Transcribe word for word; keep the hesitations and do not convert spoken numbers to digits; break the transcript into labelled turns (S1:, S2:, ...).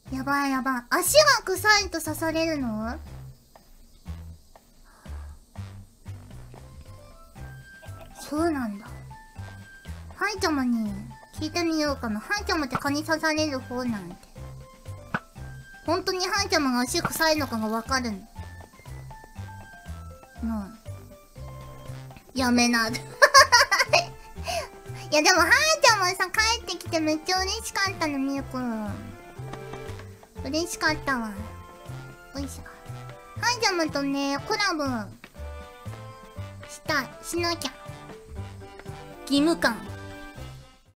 S1: やばいやばい。足が臭いと刺されるの？そうなんだ。ハイちゃまに聞いてみようかな。ハイちゃまって蚊に刺される方なんて。本当にハイちゃまが足臭いのかがわかるの。うん。やめな。いやでもハイちゃんもさ帰ってきてめっちゃ嬉しかったの。みゆくん嬉しかったわ。よいしょ。ハイちゃんとねコラボしたいしなきゃ義務感